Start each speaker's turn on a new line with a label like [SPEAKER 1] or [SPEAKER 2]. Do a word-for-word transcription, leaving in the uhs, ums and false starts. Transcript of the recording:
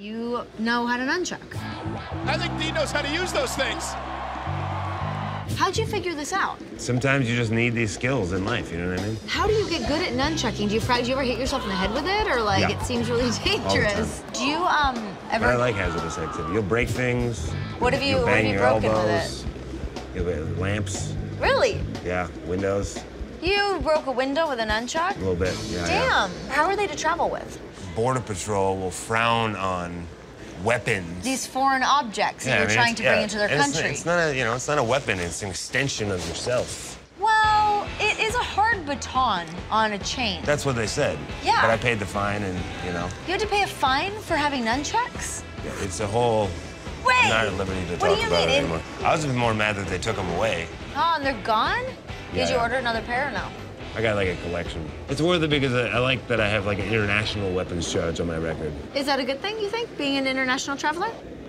[SPEAKER 1] You know how to nunchuck.
[SPEAKER 2] I think Dee knows how to use those things.
[SPEAKER 1] How'd you figure this out?
[SPEAKER 3] Sometimes you just need these skills in life, you know what I mean?
[SPEAKER 1] How do you get good at nunchucking? Do you, do you ever hit yourself in the head with it, or like
[SPEAKER 3] Yeah.
[SPEAKER 1] it seems really dangerous? Do you um ever?
[SPEAKER 3] But I like hazardous activity. You'll break things.
[SPEAKER 1] What have you?
[SPEAKER 3] You'll
[SPEAKER 1] What have
[SPEAKER 3] bang
[SPEAKER 1] you
[SPEAKER 3] your
[SPEAKER 1] broken
[SPEAKER 3] elbows.
[SPEAKER 1] with it?
[SPEAKER 3] You'll hit lamps.
[SPEAKER 1] Really?
[SPEAKER 3] Yeah, windows.
[SPEAKER 1] You broke a window with a nunchuck?
[SPEAKER 3] A little bit. Yeah.
[SPEAKER 1] Damn.
[SPEAKER 3] Yeah.
[SPEAKER 1] How are they to travel with?
[SPEAKER 3] Border Patrol will frown on weapons.
[SPEAKER 1] These foreign objects
[SPEAKER 3] Yeah,
[SPEAKER 1] that
[SPEAKER 3] I
[SPEAKER 1] you're
[SPEAKER 3] mean,
[SPEAKER 1] trying
[SPEAKER 3] it's-
[SPEAKER 1] to bring
[SPEAKER 3] yeah.
[SPEAKER 1] into their
[SPEAKER 3] And it's-
[SPEAKER 1] country.
[SPEAKER 3] It's not a, you know, it's not a weapon. It's an extension of yourself.
[SPEAKER 1] Well, it is a hard baton on a chain.
[SPEAKER 3] That's what they said.
[SPEAKER 1] Yeah.
[SPEAKER 3] But I paid the fine, and you know,
[SPEAKER 1] You had to pay a fine for having nunchucks?
[SPEAKER 3] yeah, it's a whole.
[SPEAKER 1] Wait.
[SPEAKER 3] I'm not at liberty to
[SPEAKER 1] What
[SPEAKER 3] talk
[SPEAKER 1] do you
[SPEAKER 3] about
[SPEAKER 1] mean?
[SPEAKER 3] it
[SPEAKER 1] It-
[SPEAKER 3] anymore. I was just more mad that they took them away.
[SPEAKER 1] Oh, and they're gone?
[SPEAKER 3] Yeah,
[SPEAKER 1] Did you
[SPEAKER 3] yeah.
[SPEAKER 1] order another pair or no?
[SPEAKER 3] I got like a collection. It's worth it because I I like that I have like an international weapons charge on my record.
[SPEAKER 1] Is that a good thing, you think, being an international traveler?